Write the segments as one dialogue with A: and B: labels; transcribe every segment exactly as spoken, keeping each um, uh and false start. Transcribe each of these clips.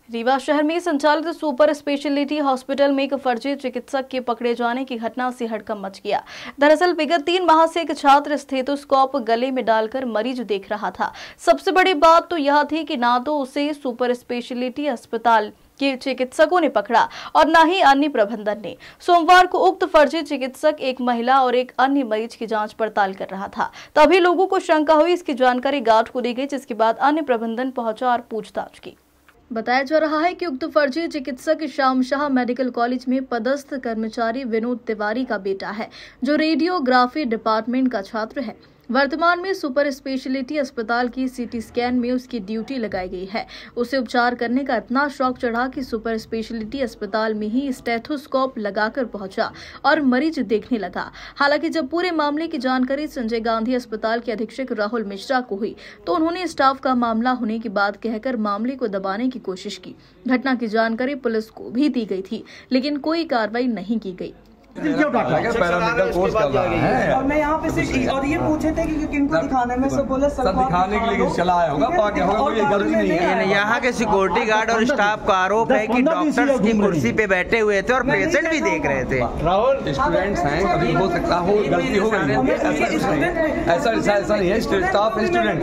A: रीवा शहर में संचालित सुपर स्पेशलिटी हॉस्पिटल में एक फर्जी चिकित्सक के पकड़े जाने की घटना से हड़कंप मच गया। दरअसल विगत तीन माह से एक छात्र स्टेथोस्कोप गले में डालकर मरीज देख रहा था। सबसे बड़ी बात तो यह थी कि ना तो उसे सुपर स्पेशलिटी अस्पताल के चिकित्सकों ने पकड़ा और न ही अन्य प्रबंधन ने। सोमवार को उक्त फर्जी चिकित्सक एक महिला और एक अन्य मरीज की जांच पड़ताल कर रहा था। तभी लोगों को शंका हुई। इसकी जानकारी गार्ड को दी गई, जिसके बाद अन्य प्रबंधन पहुंचा और पूछताछ की। बताया जा रहा है कि उक्त फर्जी चिकित्सक श्याम शाह मेडिकल कॉलेज में पदस्थ कर्मचारी विनोद तिवारी का बेटा है, जो रेडियोग्राफी डिपार्टमेंट का छात्र है। वर्तमान में सुपर स्पेशलिटी अस्पताल की सीटी स्कैन में उसकी ड्यूटी लगाई गई है। उसे उपचार करने का इतना शौक चढ़ा कि सुपर स्पेशलिटी अस्पताल में ही स्टेथोस्कोप लगाकर पहुंचा और मरीज देखने लगा। हालांकि जब पूरे मामले की जानकारी संजय गांधी अस्पताल के अधीक्षक राहुल मिश्रा को हुई तो उन्होंने स्टाफ का मामला होने की बात कहकर मामले को दबाने की कोशिश की। घटना की जानकारी पुलिस को भी दी गई थी, लेकिन कोई कार्रवाई नहीं की गई।
B: पैरामेडिकल कोर्स कर रहा है
C: और मैं यहाँ पे सिर्फ और ये पूछे थे कि किनको दिखाने में सब बोले
B: सब दिखाने के लिए चला आया होगा, बाकी होगा कोई गलती नहीं है।
D: यहाँ के सिक्योरिटी गार्ड और स्टाफ का आरोप है कि डॉक्टर्स की कुर्सी पे बैठे हुए थे और पेशेंट भी देख रहे थे।
B: राहुल स्टूडेंट्स हैं, कभी हो सकता हो गलती हो गई, ऐसा ऐसा ऐसा नहीं है। स्टाफ स्टूडेंट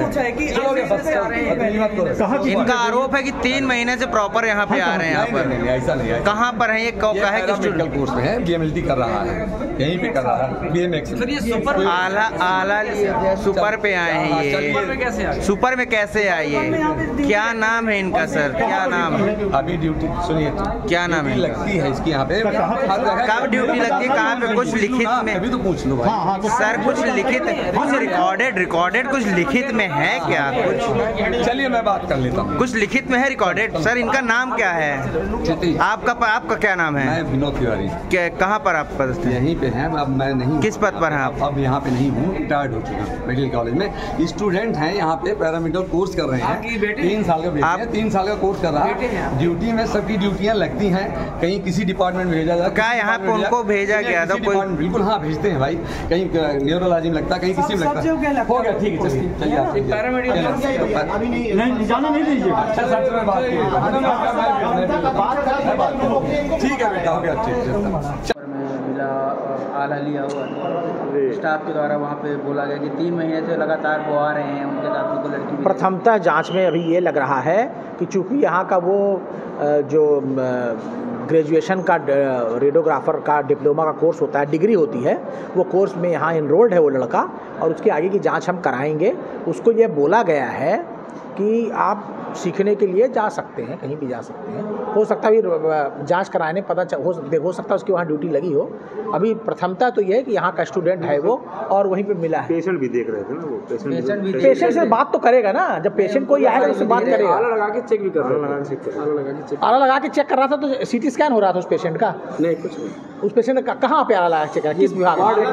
B: है।
D: इनका आरोप है कि तीन महीने से प्रॉपर यहाँ पे आ रहे हैं। यहाँ पर
B: ऐसा नहीं है।
D: कहाँ पर है ये?
B: मेडिकल कोर्स में है, बीएमएलटी कर रहा है, यहीं पे कर रहा है बीएमएक्स।
D: आला आला सुपर पे आए हैं ये। सुपर में कैसे आए ये? क्या नाम है इनका सर? क्या नाम है?
B: अभी ड्यूटी सुनिए,
D: क्या नाम है
B: लगती है इसकी यहाँ पे?
D: कब ड्यूटी लगती है? कहाँ पे? कुछ लिखित में?
B: अभी तो पूछ लो भाई
D: सर, कुछ लिखित, कुछ रिकॉर्डेड रिकॉर्डेड कुछ लिखित में है क्या? कुछ
B: चलिए मैं बात कर लेता हूँ।
D: कुछ लिखित में है रिकॉर्डेड? सर इनका नाम क्या है? आपका आपका क्या नाम है?
B: मैं विनोद तिवारी।
D: कहाँ पर आप पद?
B: यहीं पे हैं। अब मैं नहीं,
D: किस पद पर हैं आप?
B: अब यहाँ पे नहीं हूँ, रिटायर्ड हो चुका हूँ। मेडिकल कॉलेज में स्टूडेंट हैं, यहाँ पे पैरामेडिकल कोर्स कर रहे हैं। तीन साल का बेटा है, तीन साल का कोर्स कर रहा है। ड्यूटी में सबकी ड्यूटियाँ लगती हैं, कहीं किसी डिपार्टमेंट में भेजा जाता है।
D: क्या यहाँ पे उनको भेजा गया था?
B: बिल्कुल हाँ, भेजते हैं भाई। कहीं न्यूरोलॉजी में लगता है, कहीं किसी में लगता है। हो गया, ठीक है, चलिए चलिए। ठीक है बेटा, हो गया, ठीक है।
E: आला लिया हुआ था स्टाफ के द्वारा, वहाँ पे बोला गया कि तीन महीने से लगातार वो आ रहे हैं, उनके साथ उनको लड़की।
F: प्रथमतः जांच में अभी ये लग रहा है कि चूंकि यहाँ का वो जो ग्रेजुएशन का रेडियोग्राफर का डिप्लोमा का कोर्स होता है, डिग्री होती है, वो कोर्स में यहाँ इनरोल्ड है वो लड़का, और उसके आगे की जांच हम कराएंगे। उसको ये बोला गया है कि आप सीखने के लिए जा सकते हैं, कहीं भी जा सकते हैं। हो सकता है जांच कराने पता चल हो, हो सकता है उसकी वहाँ ड्यूटी लगी हो। अभी प्रथमता तो ये है कि यहाँ का स्टूडेंट है वो, और वहीं पे मिला है।
G: पेशेंट भी देख रहे थे ना वो, पेशेंट भी
F: पेशेंट से बात तो करेगा ना, जब पेशेंट कोई आएगा तो उससे बात करेगा।
G: आला लगा के चेक भी कर रहा था, आला लगा के चेक
F: आला लगा के चेक कर रहा था। तो सीटी स्कैन हो रहा था उस पेशेंट का?
G: नहीं, कुछ नहीं।
F: उस पेशेंट का कहाँ पे आला लगा चेक करा? किस विभाग में?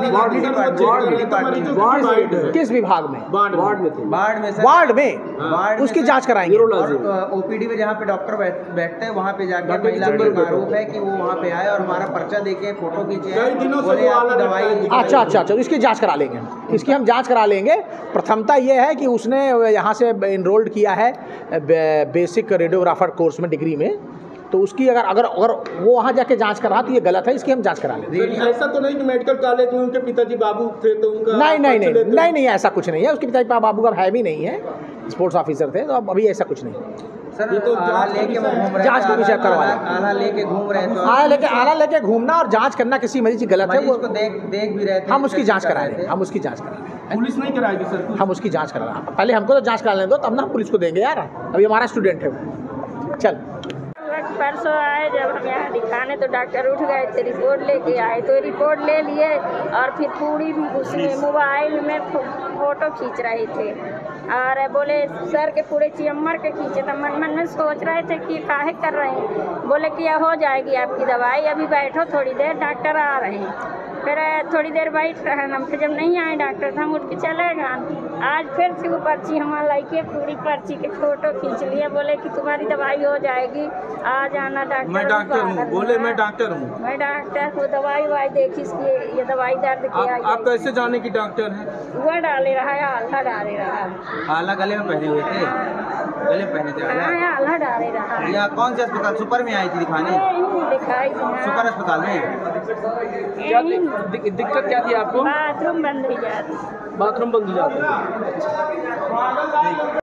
F: किस विभाग में?
G: वार्ड में थे।
D: वार्ड में?
F: वार्ड में उसकी जांच कराएंगे।
D: ओपीडी में जहाँ पे डॉक्टर बैठते हैं वहाँ पे जाकर महिला का आरोप है कि वो वहाँ पे आए और हमारा पर्चा देके फोटो खींचे, बोले आपकी दवाई।
F: अच्छा अच्छा अच्छा, इसकी जांच करा लेंगे, इसकी हम जांच करा लेंगे। प्रथमता ये है कि उसने यहाँ से इनरोल्ड किया है बेसिक रेडियोग्राफर कोर्स में, डिग्री में, तो उसकी अगर अगर अगर वो वहाँ जाके जांच करा तो ये गलत है, इसकी हम जांच करा लेंगे।
G: ऐसा तो नहीं कि मेडिकल कॉलेज में उनके पिताजी बाबू थे तो उनका?
F: नहीं नहीं नहीं नहीं नहीं ऐसा कुछ नहीं है। उसके पिताजी बाबू का है भी नहीं है, स्पोर्ट्स ऑफिसर थे, तो अब अभी ऐसा कुछ नहीं।
D: सर ये तो आला लेके वो घूम रहे,
F: जांच का विषय करवा लें।
D: आला लेके घूम रहे हैं,
F: आला लेके आला लेके घूमना और जांच करना किसी मरीज की गलत है, वो
D: देख देख भी रहे थे।
F: हम उसकी जांच करा लेंगे, हम उसकी जांच करा लेंगे।
G: पुलिस नहीं कराएगी सर?
F: हम उसकी जांच करा रहे, पहले हमको तो जांच करा लेने दो, तब ना पुलिस को देंगे यार। अभी हमारा स्टूडेंट है वो। चल
H: परसों आए जब हम यहाँ दिखाने तो डॉक्टर उठ गए थे, रिपोर्ट लेके आए तो रिपोर्ट ले लिए और फिर पूरी उसमें मोबाइल में फोटो खींच रहे थे और बोले सर के पूरे चेम्बर के खींचे। तो मन मन में सोच रहे थे कि काहे कर रहे हैं। बोले कि हो जाएगी आपकी दवाई, अभी बैठो थोड़ी देर, डॉक्टर आ रहे हैं। फिर थोड़ी देर बैठ रहे हैं हम, फिर जब नहीं आए डॉक्टर तो हम उठ के चले गए। आज फिर से वो पर्ची हमारा लाइके पूरी पर्ची के फोटो खींच लिए, बोले कि तुम्हारी दवाई हो जाएगी, आ जाना डॉक्टर।
G: मैं डॉक्टर हूँ, बोले मैं डॉक्टर हूँ।
H: मैं डॉक्टर हूँ, दवाई वाई देखी इसकी, ये दवाई दर्द की आई।
G: आप कैसे जाने की डॉक्टर हैं?
H: वो डाले रहा है, आल्हा डाले रहा है।
D: आला गले में पहने हुए थे। गले में पहने थे
H: हाँ,
D: आला?
H: यहाँ आला डाले रहा है।
D: यहाँ कौन से अस्पताल सुपर में आई थी दिखाने?
H: यहीं दिखाई थी, हाँ।
D: सुपर अस्पताल में
I: क्या दिक- दिक्कत क्या थी आपको?
H: बाथरूम बंद हो जाती।
I: बाथरूम बंद हो जाता है।